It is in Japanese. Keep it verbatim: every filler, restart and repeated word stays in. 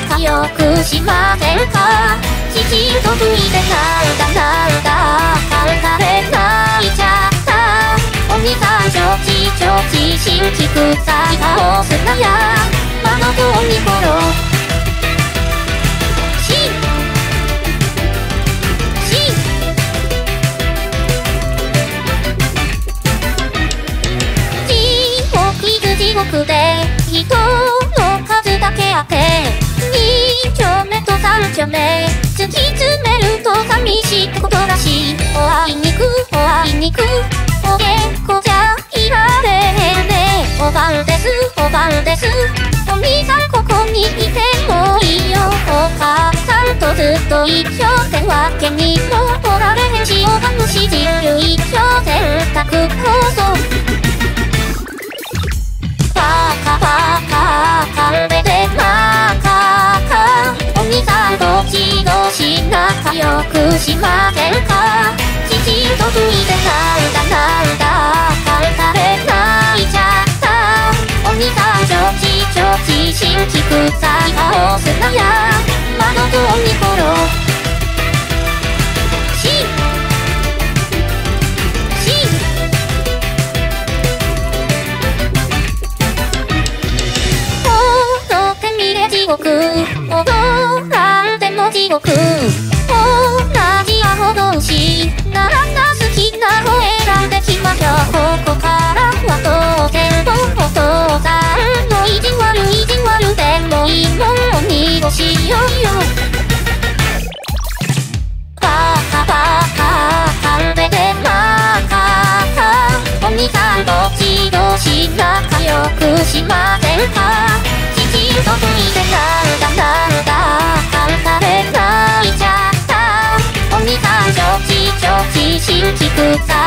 仲良くしませんか。きちんとついてなんだなんだ離れないちゃった。お兄さんちょちちょち新規臭い顔すなや。まのとにころしし地獄地獄で人の数だけあってに丁目とさん丁目突き詰めると寂しいってことらしい。おあいにくおあいにくおげこじゃいられへんね。おばんですおばんです。お兄さんここにいてもいいよ。お母さんとずっと一緒ってわけにもおられへんし、おばんし人類一生選択こそバカバカカンベでマカカ。お兄さんどっちどし仲良くしませんか。きちんとついてなんだなんだ離れないちゃった。お兄さんちょちちょち新規臭い顔すなや。まのとにころしし踊ってみれ地獄踊らんでも地獄。同じアホ同士ならな好きな方選んできましょう。ここからは当然とお父さんの意地悪意地悪でもいいもんにごしようよ。バカバカカンベでマカカ。お兄さんどっちどし仲良くしませんか。きちんとついてなんだなんだ離れないちゃった。お兄さんちょちちょち新規臭